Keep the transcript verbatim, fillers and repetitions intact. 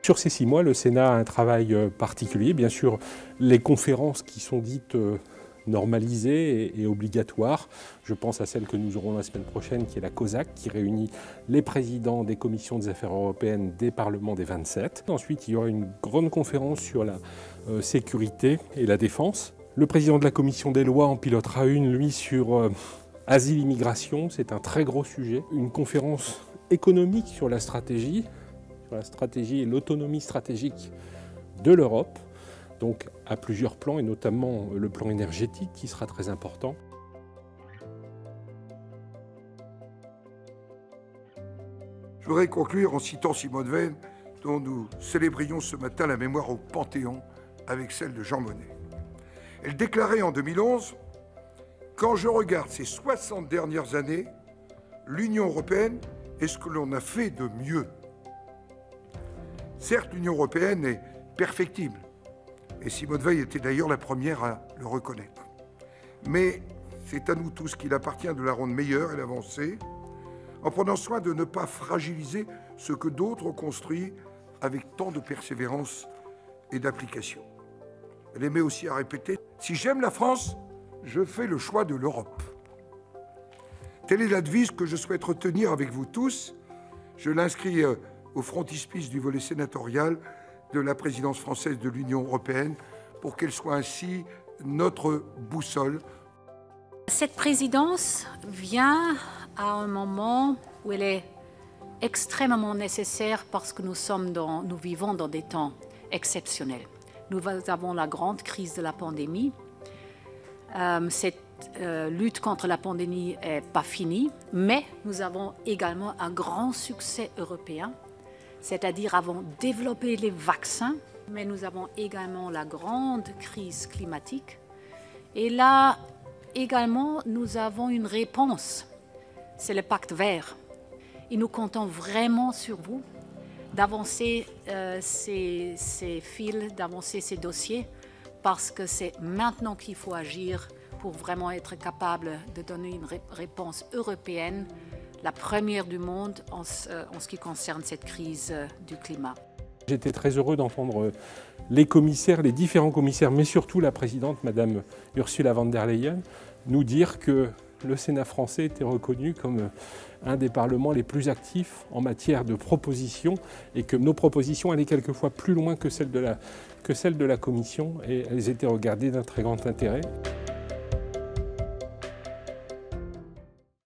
Sur ces six mois, le Sénat a un travail particulier. Bien sûr, les conférences qui sont dites normalisées et obligatoires. Je pense à celle que nous aurons la semaine prochaine, qui est la COSAC, qui réunit les présidents des commissions des affaires européennes des parlements des vingt-sept. Ensuite, il y aura une grande conférence sur la euh, sécurité et la défense. Le président de la commission des lois en pilotera une, lui, sur euh, asile-immigration. C'est un très gros sujet. Une conférence économique sur la stratégie, sur la stratégie et l'autonomie stratégique de l'Europe. Donc à plusieurs plans, et notamment le plan énergétique qui sera très important. Je voudrais conclure en citant Simone Veil, dont nous célébrions ce matin la mémoire au Panthéon avec celle de Jean Monnet. Elle déclarait en deux mille onze « Quand je regarde ces soixante dernières années, l'Union européenne est ce que l'on a fait de mieux. Certes, l'Union européenne est perfectible, et Simone Veil était d'ailleurs la première à le reconnaître. Mais c'est à nous tous qu'il appartient de la rendre meilleure et d'avancer, en prenant soin de ne pas fragiliser ce que d'autres ont construit avec tant de persévérance et d'application. Elle aimait aussi à répéter « Si j'aime la France, je fais le choix de l'Europe ». Telle est la devise que je souhaite retenir avec vous tous. Je l'inscris au frontispice du volet sénatorial de la présidence française de l'Union européenne pour qu'elle soit ainsi notre boussole. Cette présidence vient à un moment où elle est extrêmement nécessaire parce que nous, sommes dans, nous vivons dans des temps exceptionnels. Nous avons la grande crise de la pandémie. Euh, cette euh, lutte contre la pandémie n'est pas finie, mais nous avons également un grand succès européen. C'est-à-dire avons développé les vaccins, mais nous avons également la grande crise climatique. Et là, également, nous avons une réponse, c'est le pacte vert. Et nous comptons vraiment sur vous d'avancer euh, ces, ces fils, d'avancer ces dossiers, parce que c'est maintenant qu'il faut agir pour vraiment être capable de donner une ré- réponse européenne, la première du monde en ce, en ce qui concerne cette crise du climat. J'étais très heureux d'entendre les commissaires, les différents commissaires, mais surtout la présidente, Madame Ursula von der Leyen, nous dire que le Sénat français était reconnu comme un des parlements les plus actifs en matière de propositions et que nos propositions allaient quelquefois plus loin que celles de la, que celles de la Commission et elles étaient regardées d'un très grand intérêt.